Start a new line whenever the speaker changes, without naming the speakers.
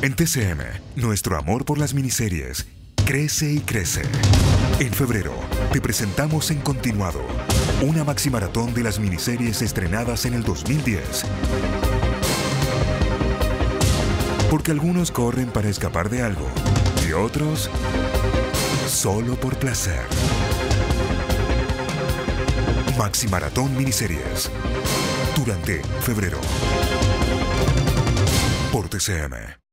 En TCM, nuestro amor por las miniseries crece y crece. En febrero, te presentamos en continuado una maximaratón de las miniseries estrenadas en el 2010. Porque algunos corren para escapar de algo y otros solo por placer. Maximaratón Miniseries. Durante febrero. Por TCM.